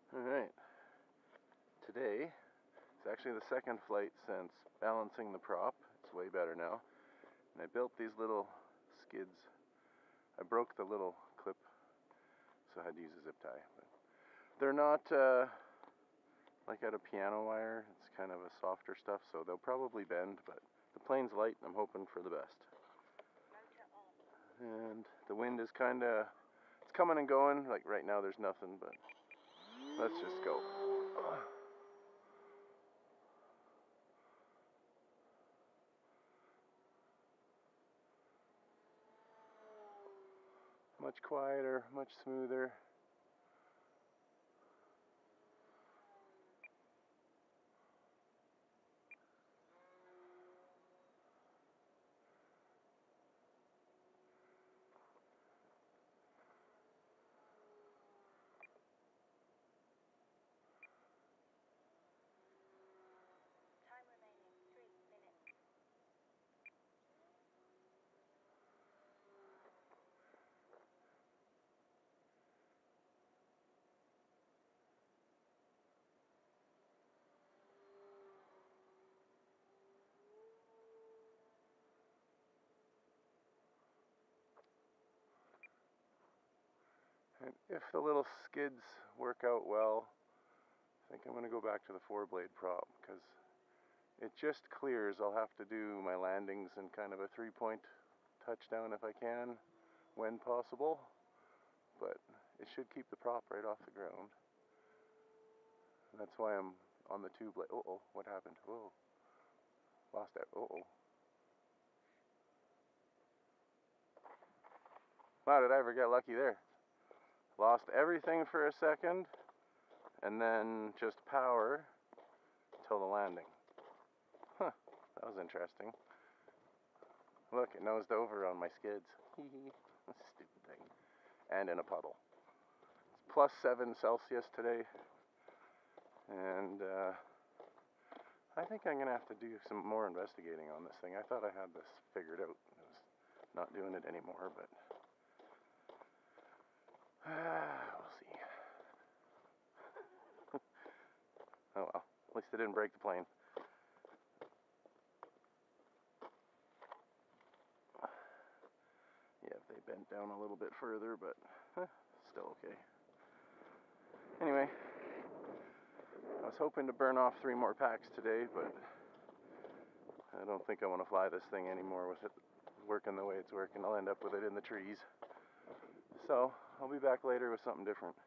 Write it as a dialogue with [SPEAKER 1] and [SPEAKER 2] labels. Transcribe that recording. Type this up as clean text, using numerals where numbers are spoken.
[SPEAKER 1] Alright, today it's actually the second flight since balancing the prop. It's way better now. And I built these little skids. I broke the little clip, so I had to use a zip tie. But they're not like out of piano wire. It's kind of a softer stuff, so they'll probably bend, but the plane's light and I'm hoping for the best. And the wind is kind of, it's coming and going. Like right now there's nothing, but let's just go. Much quieter, much smoother. And if the little skids work out well, I think I'm going to go back to the 4-blade prop, because it just clears. I'll have to do my landings in kind of a 3-point touchdown if I can, when possible, but it should keep the prop right off the ground. And that's why I'm on the 2-blade. Uh-oh, what happened? Oh, lost it. Uh-oh. Wow, did I ever get lucky there? Lost everything for a second, and then just power till the landing. Huh, that was interesting. Look, it nosed over on my skids. Stupid thing. And in a puddle. It's plus 7 Celsius today, and I think I'm going to have to do some more investigating on this thing. I thought I had this figured out. I was not doing it anymore, but we'll see. Oh well, at least I didn't break the plane. Yeah, they bent down a little bit further, but still okay. Anyway, I was hoping to burn off 3 more packs today, but I don't think I want to fly this thing anymore with it working the way it's working. I'll end up with it in the trees. So, I'll be back later with something different.